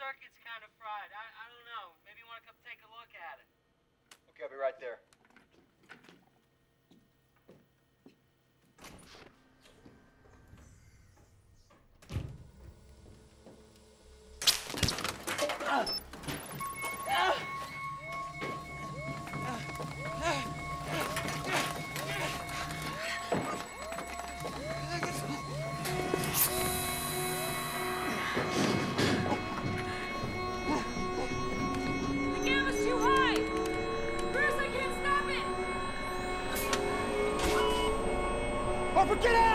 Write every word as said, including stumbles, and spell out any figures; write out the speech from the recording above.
circuit's kind of fried. I, I don't know. Maybe you want to come take a look at it. Okay, I'll be right there. Get out!